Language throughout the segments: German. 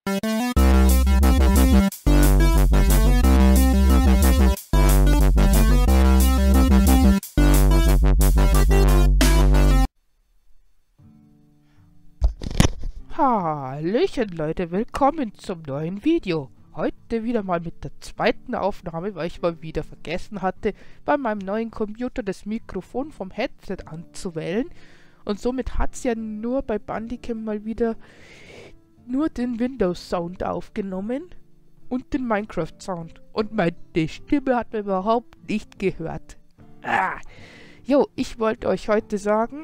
Hallöchen Leute, willkommen zum neuen Video. Heute wieder mal mit der zweiten Aufnahme, weil ich mal wieder vergessen hatte, bei meinem neuen Computer das Mikrofon vom Headset anzuwählen. Und somit hat es ja nur bei Bandicam mal wieder nur den Windows-Sound aufgenommen und den Minecraft-Sound. Und meine Stimme hat man überhaupt nicht gehört. Jo, ich wollte euch heute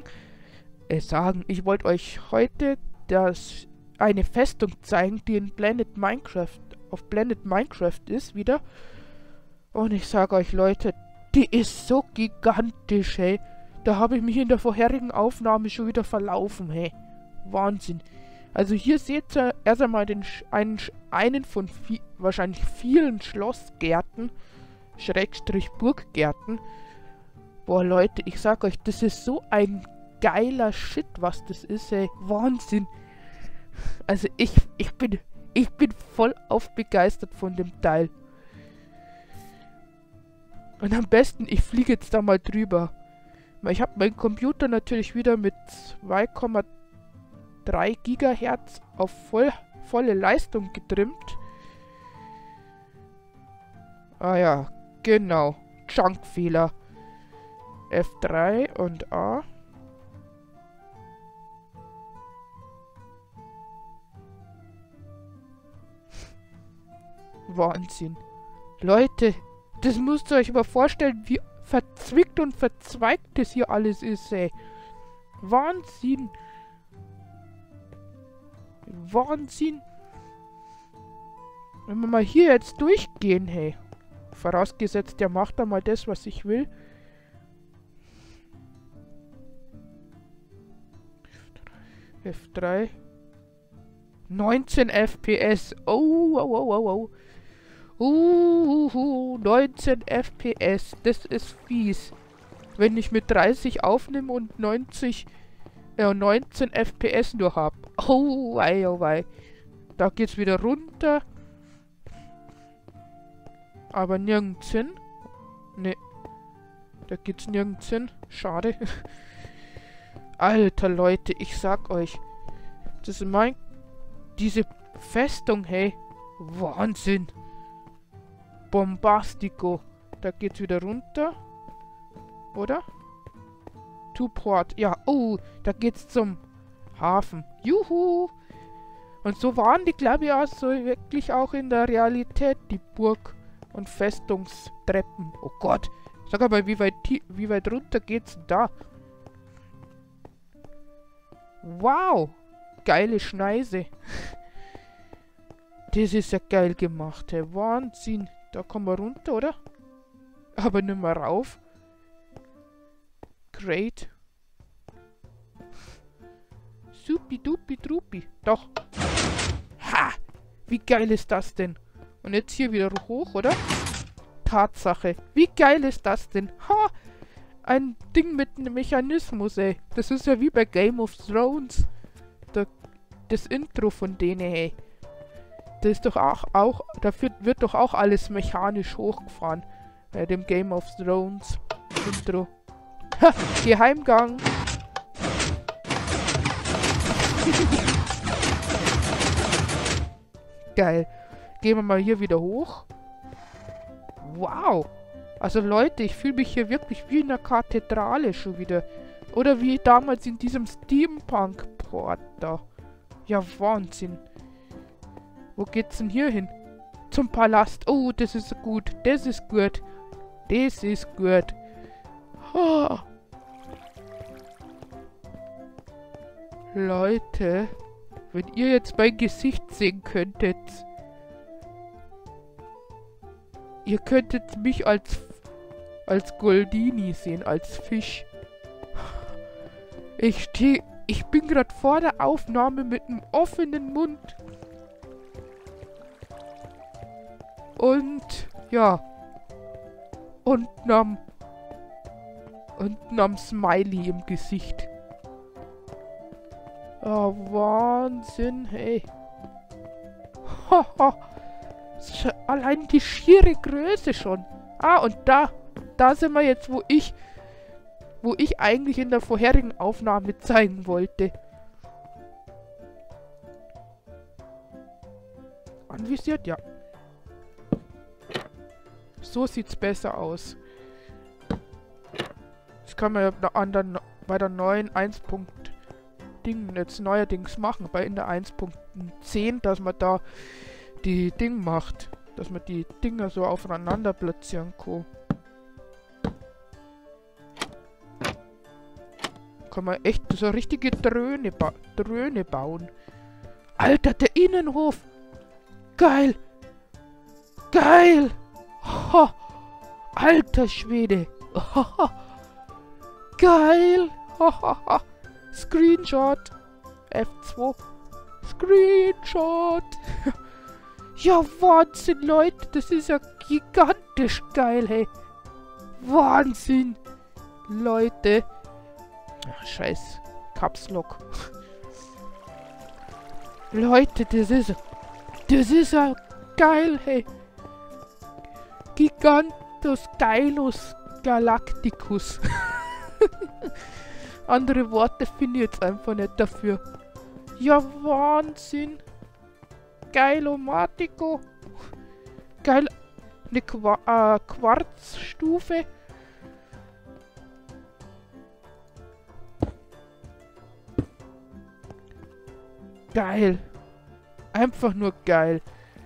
ich wollte euch heute eine Festung zeigen, die auf Planet Minecraft ist wieder. Und ich sage euch Leute, die ist so gigantisch, hey. Da habe ich mich in der vorherigen Aufnahme schon wieder verlaufen, hey. Wahnsinn. Also hier seht ihr erst einmal einen von wahrscheinlich vielen Schlossgärten, Schrägstrich Burggärten. Boah Leute, ich sag euch, das ist so ein geiler Shit, was das ist, ey. Wahnsinn. Also ich bin voll begeistert von dem Teil. Und am besten, ich fliege jetzt da mal drüber. Weil ich habe meinen Computer natürlich wieder mit 2,3 Gigahertz auf volle Leistung getrimmt. Ah ja, genau. Junkfehler. F3 und A. Wahnsinn. Leute, das müsst ihr euch aber vorstellen, wie verzwickt und verzweigt das hier alles ist, ey. Wahnsinn. Wahnsinn. Wenn wir mal hier jetzt durchgehen, hey. Vorausgesetzt, der macht da mal das, was ich will. F3. 19 FPS. Oh. 19 FPS. Das ist fies. Wenn ich mit 30 aufnehme und 19 FPS nur habe. Oh wei. Da geht's wieder runter. Aber nirgends hin. Ne. Da geht's nirgends hin. Schade. Alter Leute, ich sag euch. Das ist diese Festung, hey. Wahnsinn. Bombastico. Da geht's wieder runter. Oder? To Port. Ja, oh, da geht's zum Hafen. Juhu. Und so waren die, glaube ich, auch so wirklich auch in der Realität, die Burg- und Festungstreppen. Oh Gott. Sag aber, wie weit runter geht's denn da? Wow. Geile Schneise. Das ist ja geil gemacht, hey. Wahnsinn. Da kommen wir runter, oder? Aber nicht mehr rauf. Great. Supi-dupi-drupi. Doch. Ha! Wie geil ist das denn? Und jetzt hier wieder hoch, oder? Tatsache. Wie geil ist das denn? Ha! Ein Ding mit einem Mechanismus, ey. Das ist ja wie bei Game of Thrones. Das Intro von denen, hey. Das ist doch auch dafür wird doch auch alles mechanisch hochgefahren. Bei dem Game of Thrones Intro. Ha! Geheimgang. Geil. Gehen wir mal hier wieder hoch. Wow. Also Leute, ich fühle mich hier wirklich wie in einer Kathedrale schon wieder. Oder wie damals in diesem Steampunk-Port da. Ja, Wahnsinn. Wo geht's denn hier hin? Zum Palast. Oh, das ist gut. Das ist gut. Das ist gut. Oh. Leute, wenn ihr jetzt mein Gesicht sehen könntet. Ihr könntet mich als Goldini sehen, als Fisch. Ich bin gerade vor der Aufnahme mit einem offenen Mund. Und, ja. Und einem Smiley im Gesicht. Oh, Wahnsinn, hey. Haha. Allein die schiere Größe schon. Ah, und da sind wir jetzt, wo ich eigentlich in der vorherigen Aufnahme zeigen wollte. Anvisiert, ja. So sieht's besser aus. Das kann man ja bei der neuen 1.Ding jetzt neuerdings machen. In der 1.10, dass man da die Ding macht. Dass man die Dinger so aufeinander platzieren kann. Kann man echt so eine richtige Dröhne bauen. Alter, der Innenhof! Geil! Geil! Ho, alter Schwede! Ho, geil! Ho, Screenshot! F2! Screenshot! Ja, Wahnsinn, Leute! Das ist ja gigantisch geil, hey! Wahnsinn! Leute! Ach, scheiß Caps Lock. Leute, das ist ja geil, hey. Gigantus Geilus Galacticus. Andere Worte finde ich jetzt einfach nicht dafür. Ja, Wahnsinn. Geilomatico. Geil. Eine Quarzstufe. Geil. Einfach nur geil.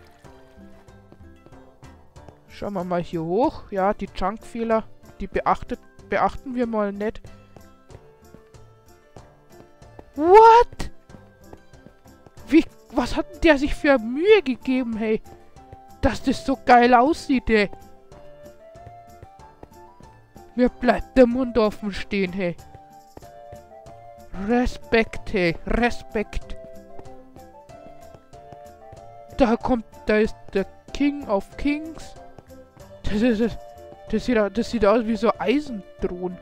Schauen wir mal hier hoch. Ja, die Junk-Fehler, die beachten wir mal nicht. What? Was hat der sich für Mühe gegeben, hey? Dass das so geil aussieht, hey. Mir bleibt der Mund offen stehen, hey. Respekt, hey. Respekt. Da ist der King of Kings. Das sieht aus wie so Eisendrohnen.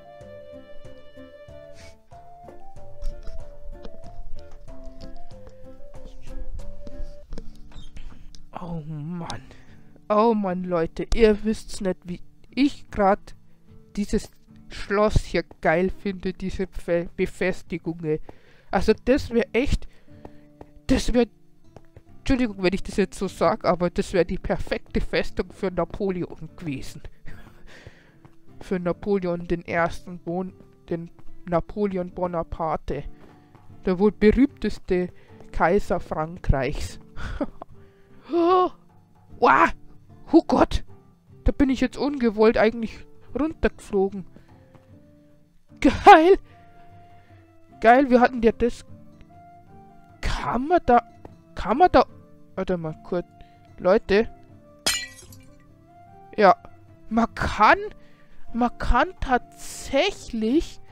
Oh Mann. Oh Mann, Leute. Ihr wisst's nicht, wie ich gerade dieses Schloss hier geil finde, diese Befestigungen. Also das wäre echt... Das wäre... Entschuldigung, wenn ich das jetzt so sage, aber das wäre die perfekte Festung für Napoleon gewesen. Für Napoleon den Ersten, den Napoleon Bonaparte. Der wohl berühmteste Kaiser Frankreichs. Oh Gott! Da bin ich jetzt ungewollt eigentlich runtergeflogen. Geil! Geil, wir hatten ja das... Kann man da... Warte mal kurz. Leute. Ja. Man kann tatsächlich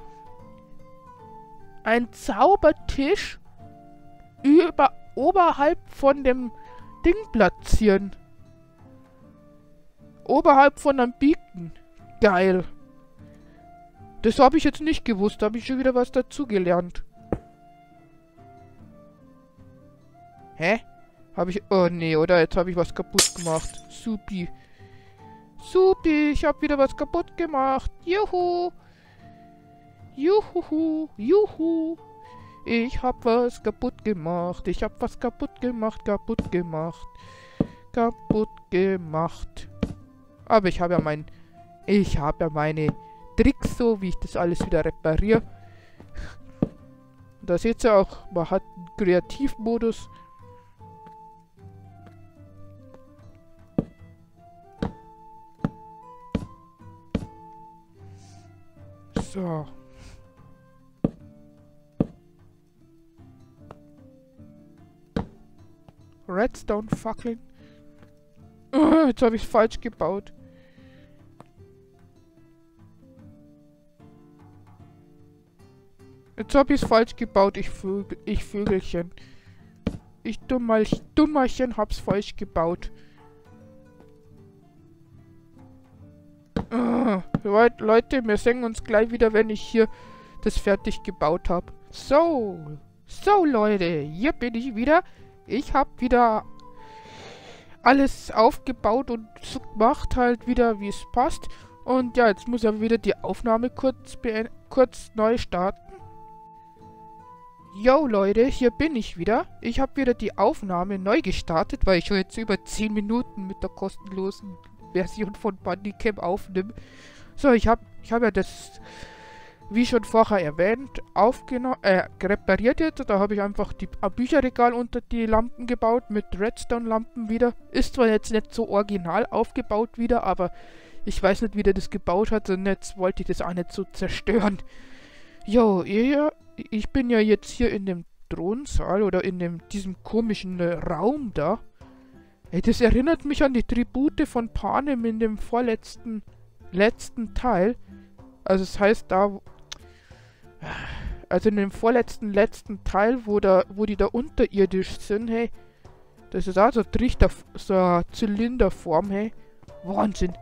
einen Zaubertisch oberhalb von dem Ding platzieren. Oberhalb von einem Beacon. Geil. Das habe ich jetzt nicht gewusst. Da habe ich schon wieder was dazugelernt. Hä? Habe ich... Oh nee, oder? Jetzt habe ich was kaputt gemacht. Supi. Supi, ich habe wieder was kaputt gemacht. Juhu. Juhu. Juhu. Ich habe was kaputt gemacht. Ich habe was kaputt gemacht. Kaputt gemacht. Aber ich habe ja meine Tricks so, wie ich das alles wieder repariere. Da seht ihr auch, man hat einen Kreativmodus. So. Redstone-Fackeln. Oh, jetzt habe ich es falsch gebaut. Jetzt habe ich es falsch gebaut, ich Vögelchen. Ich Dummerchen hab's falsch gebaut. Leute, wir sehen uns gleich wieder, wenn ich hier das fertig gebaut habe. So, Leute, hier bin ich wieder. Ich habe wieder alles aufgebaut und so gemacht halt wieder, wie es passt. Und ja, jetzt muss ja wieder die Aufnahme kurz neu starten. Yo Leute, hier bin ich wieder. Ich habe wieder die Aufnahme neu gestartet, weil ich schon jetzt über 10 Minuten mit der kostenlosen Version von Bandicam aufnehme. So, ich hab ja das, wie schon vorher erwähnt, repariert jetzt. Da habe ich einfach ein Bücherregal unter die Lampen gebaut mit Redstone-Lampen wieder. Ist zwar jetzt nicht so original aufgebaut wieder, aber ich weiß nicht, wie der das gebaut hat, und jetzt wollte ich das auch nicht so zerstören. Jo, ich bin ja jetzt hier in dem Thronsaal oder in diesem komischen Raum da. Ey, das erinnert mich an die Tribute von Panem in dem letzten Teil. Also das heißt also in dem letzten Teil, wo die da unterirdisch sind, hey. Das ist also so eine Zylinderform, hey. Wahnsinn.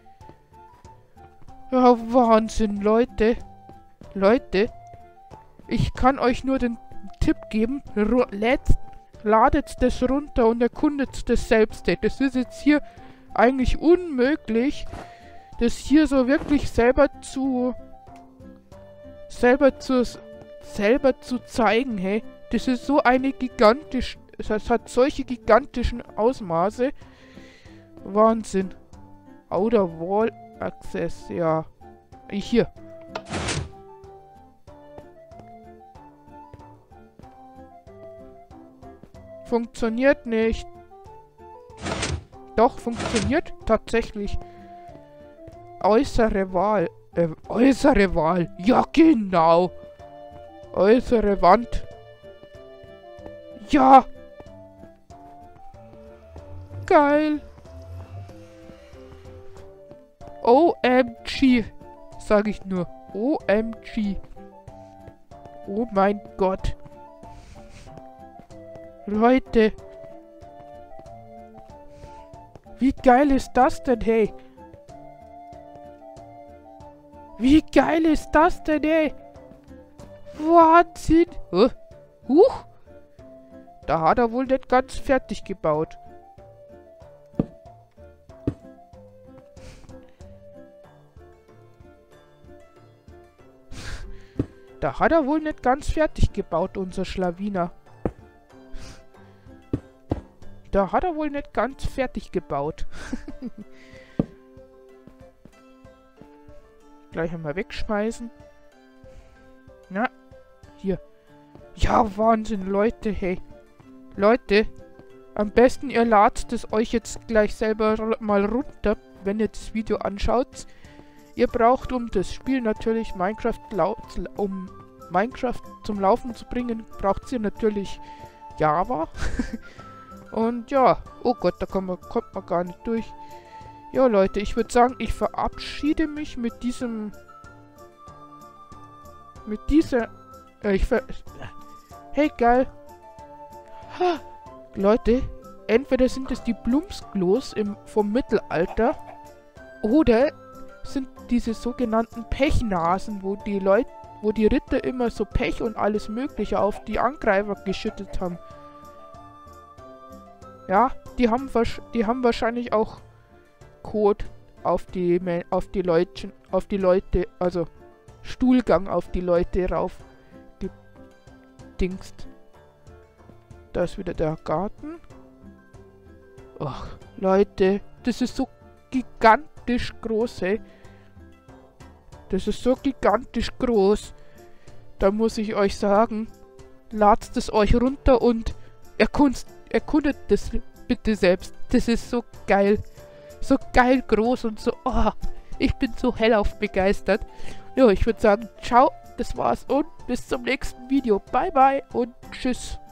Ja, Wahnsinn, Leute. Leute, ich kann euch nur den Tipp geben, ladet das runter und erkundet das selbst. Das ist jetzt hier eigentlich unmöglich, das hier so wirklich selber zu zeigen, hey. Das ist so eine das hat solche gigantischen Ausmaße. Wahnsinn. Outer Wall Access, ja. Hier. Funktioniert nicht. Doch, funktioniert tatsächlich. Äußere Wahl. Äußere Wahl. Ja, genau. Äußere Wand. Ja. Geil. OMG. Sag ich nur. OMG. Oh mein Gott. Leute. Wie geil ist das denn, hey? Wie geil ist das denn, hey? Wahnsinn. Huch. Da hat er wohl nicht ganz fertig gebaut. Da hat er wohl nicht ganz fertig gebaut, unser Schlawiner. Da hat er wohl nicht ganz fertig gebaut. Gleich einmal wegschmeißen. Na, hier. Ja, Wahnsinn, Leute, hey. Leute, am besten ihr ladet es euch jetzt gleich selber mal runter, wenn ihr das Video anschaut. Ihr braucht, um das Spiel natürlich um Minecraft zum Laufen zu bringen, braucht ihr natürlich Java. Und ja, oh Gott, da kommt man gar nicht durch. Ja, Leute, ich würde sagen, ich verabschiede mich mit dieser... Hey, geil. Ha, Leute, entweder sind es die Blumsklos vom Mittelalter oder sind diese sogenannten Pechnasen, wo die Ritter immer so Pech und alles Mögliche auf die Angreifer geschüttet haben. Ja, die haben wahrscheinlich auch Code auf die Leute, also Stuhlgang auf die Leute rauf gedingst. Da ist wieder der Garten. Ach, Leute, das ist so gigantisch groß, hey. Das ist so gigantisch groß. Da muss ich euch sagen, ladet es euch runter und erkundet das bitte selbst. Das ist so geil. So geil groß und so... Oh, ich bin so hellauf begeistert. Ja, ich würde sagen, ciao, das war's und bis zum nächsten Video. Bye, bye und tschüss.